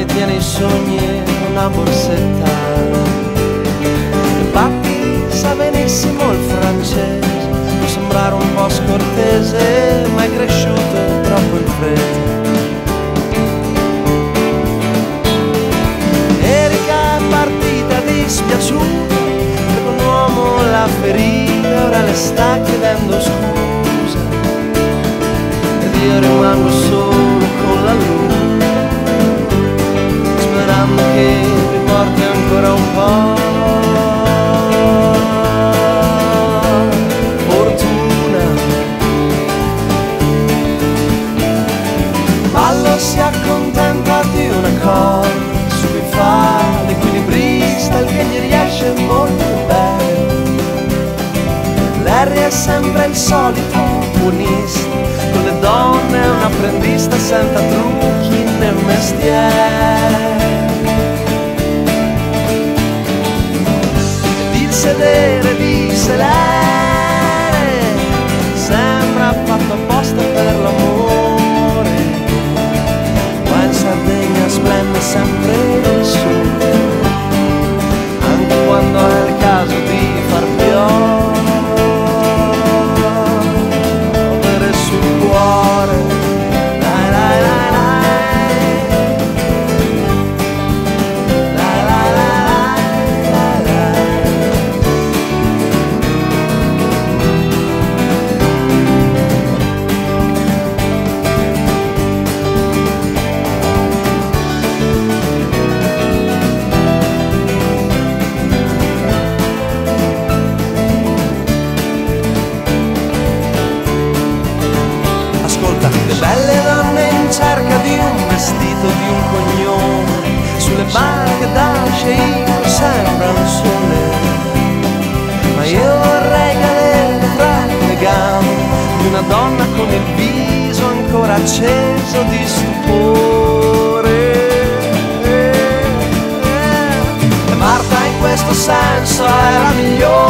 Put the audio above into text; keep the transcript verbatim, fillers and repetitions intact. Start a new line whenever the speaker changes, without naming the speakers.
tiene i sogni in una borsetta. Il Patti sa benissimo il francese, può sembrare un po' scortese, ma è cresciuto troppo in fretta. Erika è partita dispiaciuta, per un uomo la ferita, ora le sta chiedendo scusa, ed io rimango solo con la luna, sperando che mi porti ancora un po' fortuna. Ballo si accontenta di una cosa, subito fa l'equilibrista, il che gli riesce molto bene. Larry è sempre il solito buonista, con le donne è un apprendista senza trucchi nel mestiere. Ed il sedere di Selene sembra fatto apposta per l'amore. Qua in Sardegna splende sempre il sole, anche quando è il caso di far piovere sul cuore. Dai, dai, dai, dai. Dai, dai, dai, dai, dai. Ascolta, le belle donne in cerca di un vestito, di un cognome, sulle barche da sceicco sembra un sole, ma io vorrei cadere tra le gambe di una donna con il viso ancora acceso di stupore. E Marta in questo senso è la migliore.